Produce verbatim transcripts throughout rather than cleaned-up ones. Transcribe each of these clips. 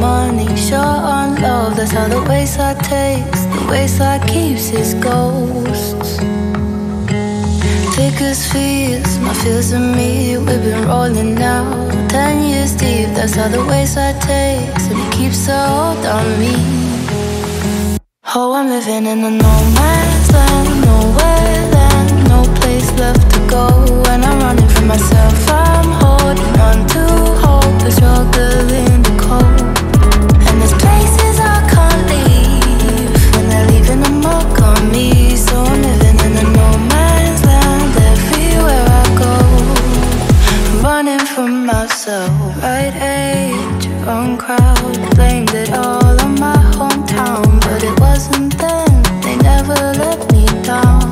money, short on love. That's how the wayside takes, the wayside keeps its ghosts. Thick as fears, my fears and me, we've been rolling now ten years deep. That's how the wayside takes, and it keeps a hold on me. Oh, I'm living in a no man's land, nowhere land, no place left to go. And I'm running from myself, I'm holding on to hope, the struggle in the cold. And there's places I can't leave, and they're leaving a mark on me. So I'm living in a no man's land, everywhere I go, I'm running from myself. Right age, wrong crowd, blamed it all on my hometown, but it wasn't then, they never let me down.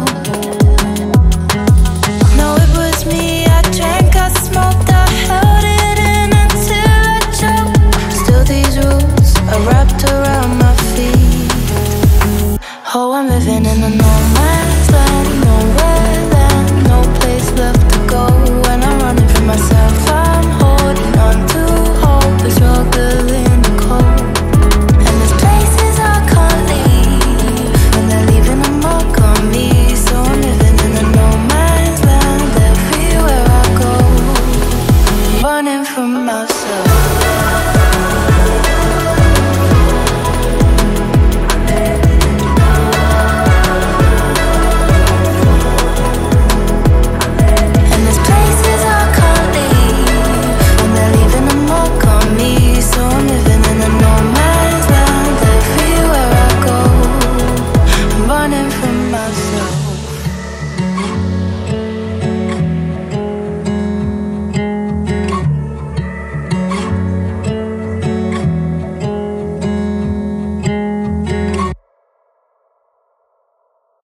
No, it was me, I drank, I smoked, I held it in until I choked. Still these rules are wrapped around my feet. Oh, I'm living in a no man's land, nowhere land, no place left to go. And I'm running from myself, I'm holding on to hope, the struggle in the cold. And there's places I can't leave, and they're leaving a mark on me. So I'm living in a no man's land, everywhere I go, I'm running from myself. And there's places I can't leave, and they're leaving a mark on me. So I'm living in a no man's land, everywhere I go, I'm running from myself.